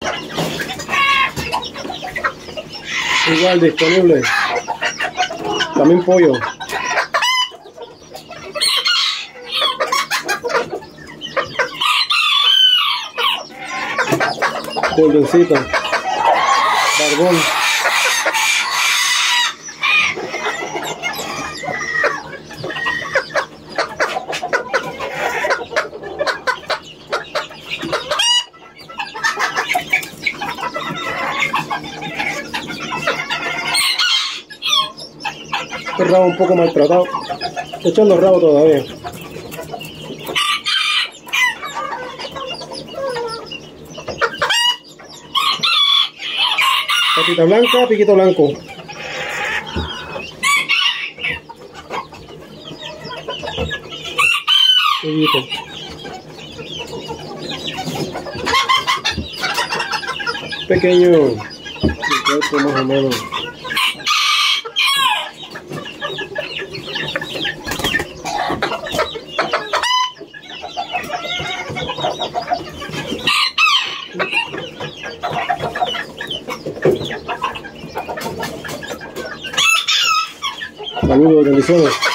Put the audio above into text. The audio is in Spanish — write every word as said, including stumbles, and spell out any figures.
Igual disponible. También pollo. Goldencita. Barbón. Este rabo un poco maltratado. Estoy echando rabo todavía. Patita blanca, piquito blanco. Piquito. Pequeño. El cuerpo más o menos. Saludos, bendiciones.